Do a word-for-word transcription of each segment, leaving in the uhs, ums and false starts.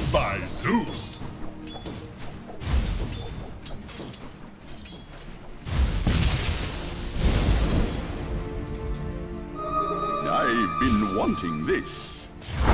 By Zeus! I've been wanting this.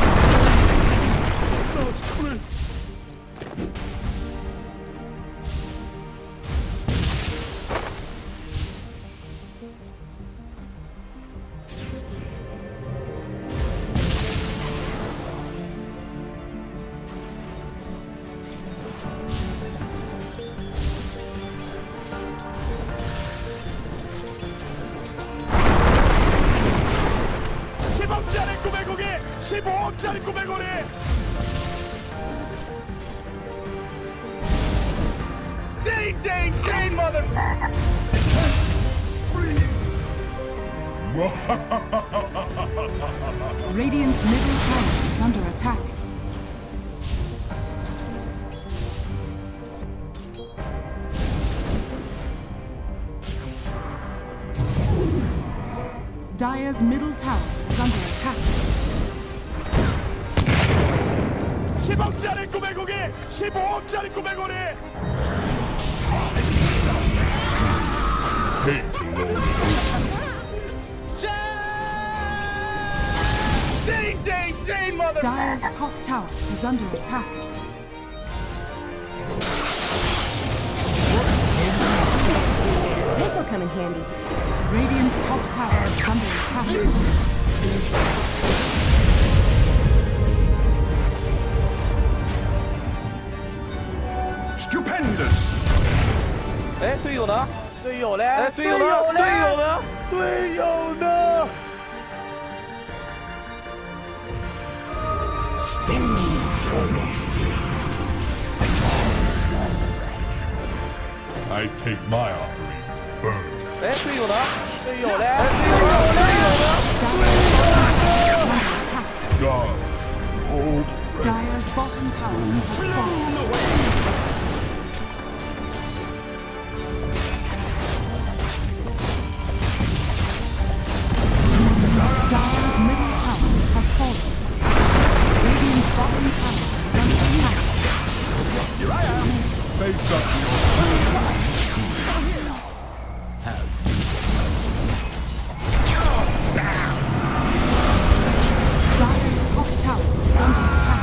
십억짜리 꿈의 고기! 십오억짜리 꿈의 고리! Ding, ding, ding, mother! Radiant's middle tower is under attack. Dire's middle tower is under attack. 십억짜리 꿈의 고기! 십오억짜리 꿈의 고리! Hate Lord. Ding, ding, ding, mother! Dire's top tower is under attack. This'll come in handy. Radiant's top tower is under attack. Stupendous! 哎，队友呢？ 队友嘞？ 哎，队友呢？队友呢？ 队友呢？ I take my offerings, burn. 哎，队友呢？ 队友嘞？ 哎，队友呢？队友呢？ God, old friend. Dire's bottom tower has fallen. Dire's middle tower has fallen. Radiant's bottom tower is under attack. Here I am. Face up to Dire's top tower is under attack.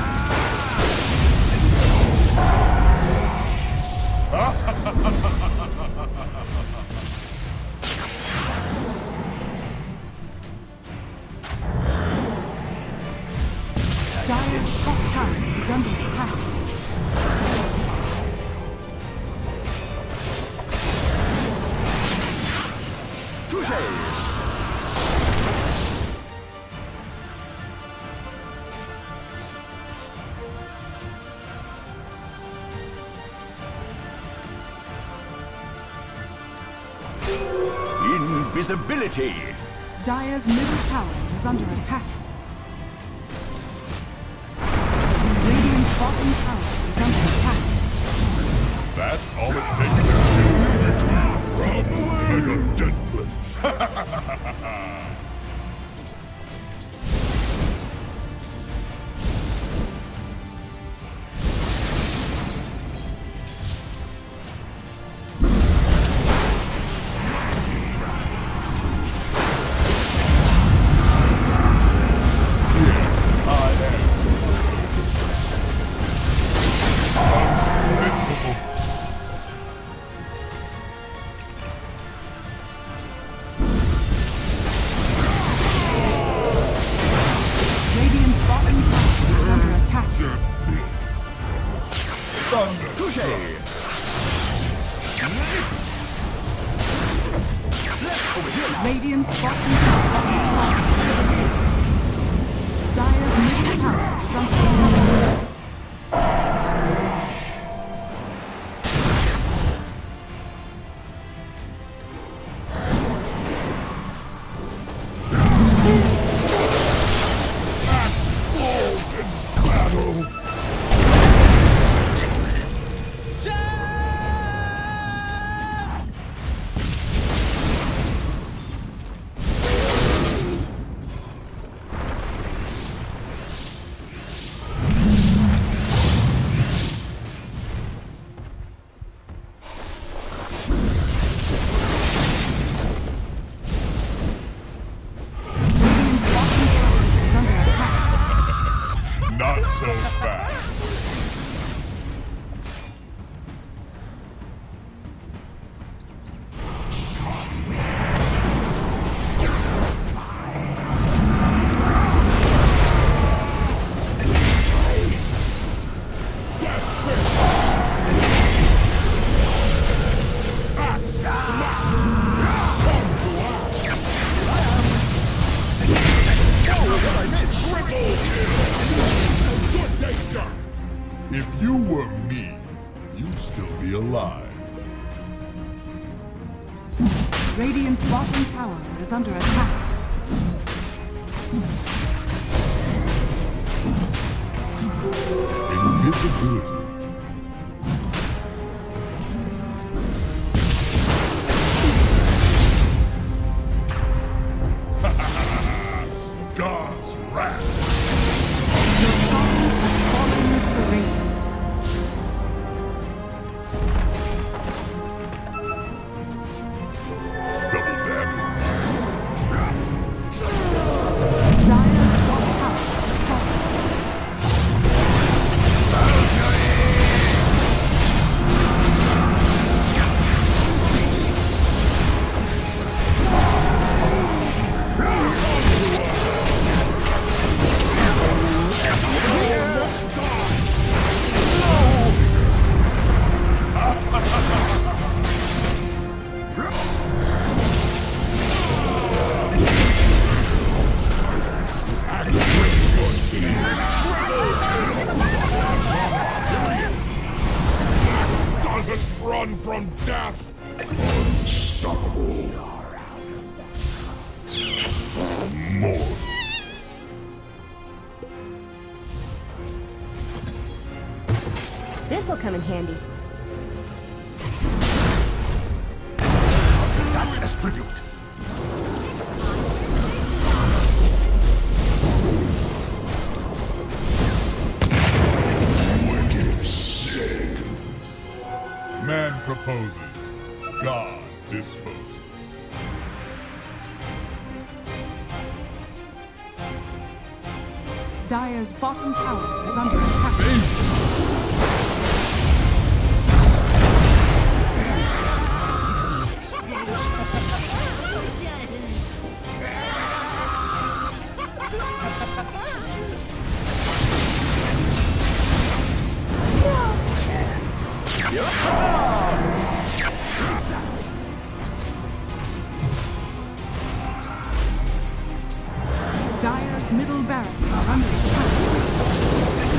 Dire's top tower is under attack. Touché! Invisibility! Dire's middle tower is under attack. Radiant's bottom tower is under attack. That's all it takes to steal between Rob and a dead Radiant's bottom tower is under attack. Thunder! Touché! Radiant's bottom tower is fallen. Dire's middle tower is under attack. Not so fast. If you were me, you'd still be alive. Radiant's bottom tower is under attack. Invisibility. God's wrath. Your shaman has fallen to the radiant. Double damage. Dire's top tower is fallen. Doesn't run from death. Unstoppable. More. This'll come in handy. I'll take that as tribute. Man proposes, God disposes. Dire's bottom tower is under attack. Dire's middle barracks are under attack.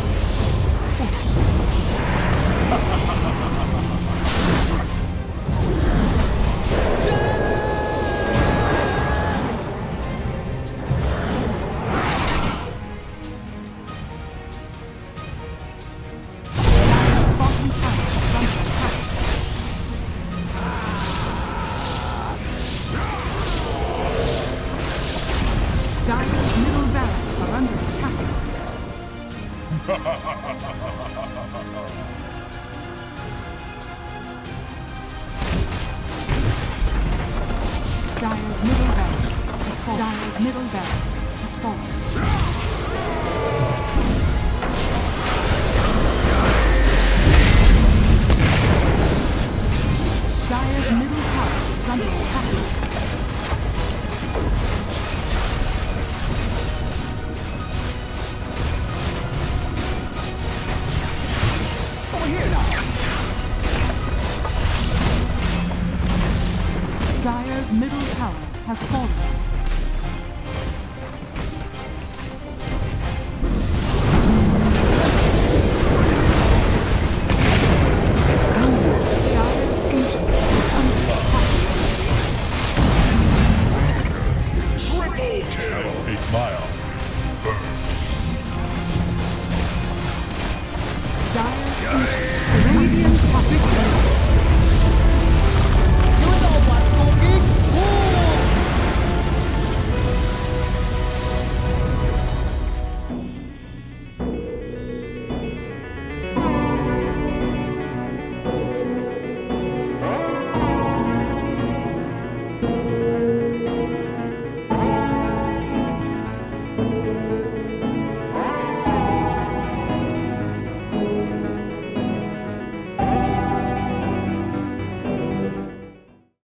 Dire's bottom tower is under attack. Dire's middle barracks are under attack. Dire's middle barracks has fallen. Dire's middle barracks has fallen. Dire's middle tower is under attack. Over here now. Dire's middle tower has fallen. Dire's ancient is under attack. That'll take my offering first. Dire's ancient. Radiant victory.